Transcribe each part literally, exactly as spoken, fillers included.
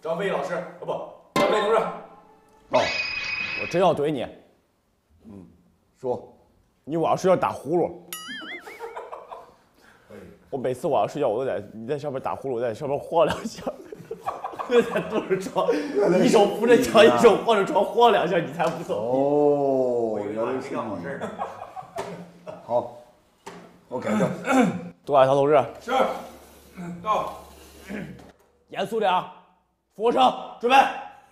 张飞老师，啊不，张飞同志。 哦，我真要怼你。 嗯，说， 你晚上睡觉打呼噜。我每次晚上睡觉，我都在你在上面打呼噜，我在上面晃两下。在肚子床，一手扶着墙，一手晃着床，晃两下，你才不走。 哦，原来是好事。 好，我改正。 杜海涛同志。 是。到。 严肃点啊！俯卧撑，准备。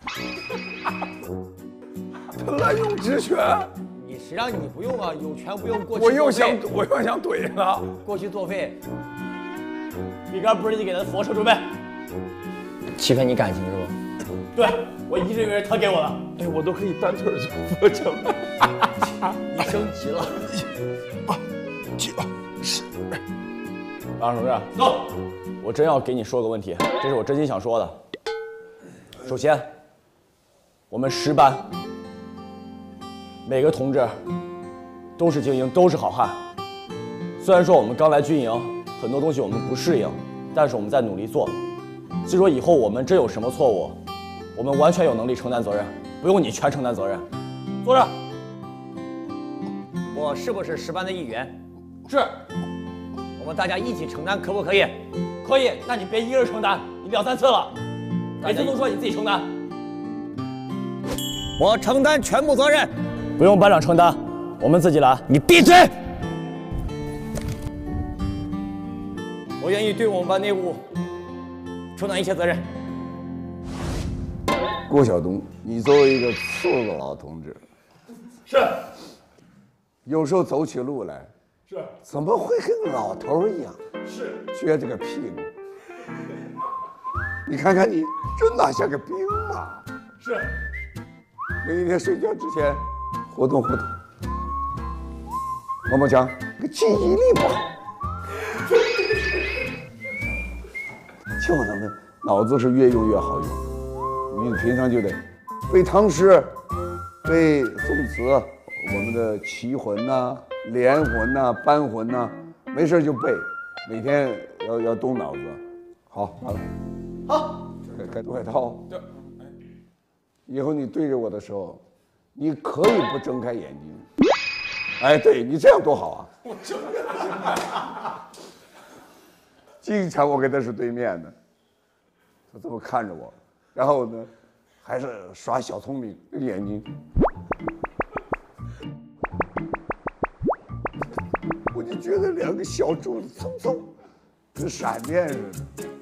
他滥用职权。 你谁让你不用啊？有权不用过去。 我又想，我又想怼了。 过去作废。 笔杆不是你给的，俯卧撑准备。 欺骗你感情是吧？ 对，我一直以为是他给我的。 哎，我都可以单腿做俯卧撑。 你升级了。 啊，九十。 王同志，走。我真要给你说个问题，这是我真心想说的。首先，我们十班每个同志都是精英，都是好汉。虽然说我们刚来军营，很多东西我们不适应，但是我们在努力做。所以说以后我们真有什么错误，我们完全有能力承担责任，不用你全承担责任。坐着。 我是不是十班的一员？ 是。 我们大家一起承担，可不可以？ 可以，那你别一个人承担，你两三次了，每次都说你自己承担。 我承担全部责任。 不用班长承担，我们自己来。 你闭嘴！我愿意对我们班内务承担一切责任。 郭晓东，你作为一个次子老同志， 是， 有时候走起路来， 是， 怎么会跟老头一样？ 是， 撅着个屁股。你看看你，真哪像个兵马？ 是。 每天睡觉之前活动活动。毛毛强，个记忆力不好。就咱们脑子是越用越好用。你平常就得背唐诗，背宋词，我们的齐魂呐、连魂呐、班魂呐，没事就背。每天要要动脑子，好，完了， 好， 该该杜海涛。 对， 以后你对着我的时候，你可以不睁开眼睛。哎，对你这样多好啊！ 我睁经常我跟他是对面的，他这么看着我，然后呢，还是耍小聪明，眼睛。我就觉得两个小柱子蹭蹭，跟闪电似的。